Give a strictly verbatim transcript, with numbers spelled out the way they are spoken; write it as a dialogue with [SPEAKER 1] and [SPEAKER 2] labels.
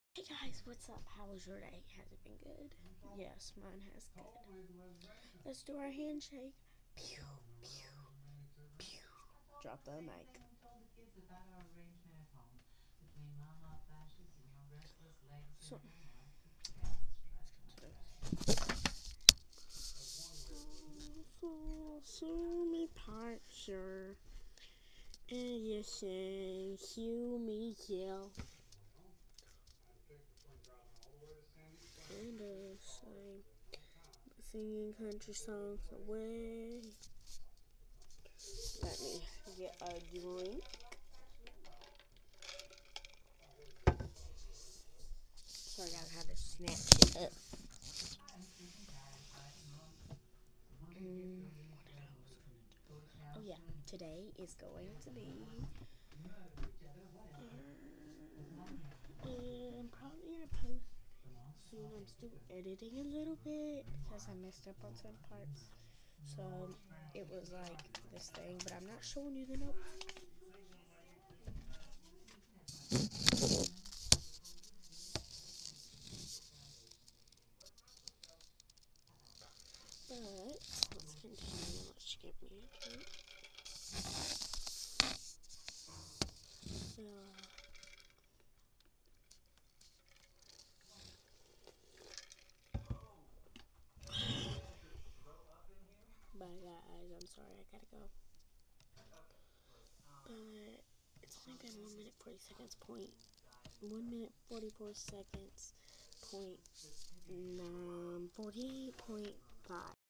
[SPEAKER 1] Hey guys, what's up? How was your day? Has it been good? Yes, mine has good. Let's do our handshake. Pew, pew, pew. Drop the mic. So, so, so me partner, and you say, hear me yell, and uh, say, singing country songs away. Let me get a drink. So I gotta kind of snatch it up. Mm, what did I was gonna do? Oh yeah, today is going to be. Uh, I'm probably gonna post soon. I'm still editing a little bit because I messed up on some parts. So it was like this thing, but I'm not showing you the notes. But let's continue. Let's get me a drink. So. Bye guys, I'm sorry, I gotta go. But it's only been one minute forty seconds. Point one minute forty four seconds. Point um, forty eight point five.